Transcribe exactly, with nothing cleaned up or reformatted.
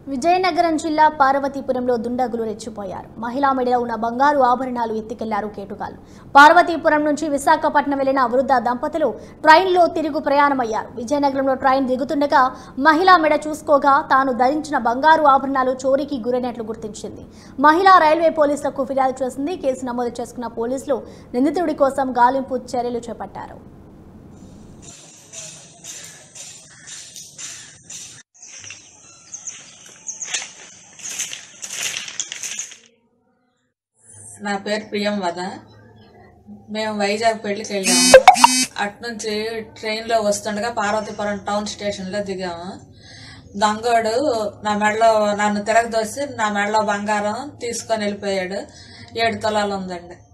విజయనగరం జిల్లా పార్వతీపురంలో దుండగులు రెచ్చిపోయారు. మహిళా మెడలో ఉన్న బంగారు ఆభరణాలు ఎత్తికెళ్లారు కేటుగాలు. పార్వతీపురం నుంచి విశాఖపట్నం వెళ్లిన వృద్ధ దంపతులు ట్రైన్లో తిరుగు ప్రయాణమయ్యారు. విజయనగరంలో ట్రైన్ దిగుతుండగా మహిళా మెడ చూసుకోగా తాను ధరించిన బంగారు ఆభరణాలు చోరీకి గురైనట్లు గుర్తించింది. మహిళా రైల్వే పోలీసులకు ఫిర్యాదు చేసింది. కేసు నమోదు చేసుకున్న పోలీసులు నిందితుడి కోసం గాలింపు చర్యలు చేపట్టారు. నా పేరు ప్రియంవద. మేము వైజాగ్ పెళ్లికి వెళ్ళాము. అట్నుంచి ట్రైన్లో వస్తుండగా పార్వతీపురం టౌన్ స్టేషన్లో దిగాము. దొంగోడు నా మెడలో నన్ను తిరగదోసి నా మెడలో బంగారం తీసుకొని వెళ్ళిపోయాడు. ఏడు తులాలు ఉందండి.